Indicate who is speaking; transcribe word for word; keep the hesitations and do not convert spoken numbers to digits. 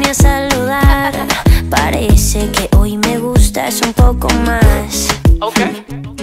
Speaker 1: vine a saludar. Parece que hoy me gustas un poco más.
Speaker 2: Ok.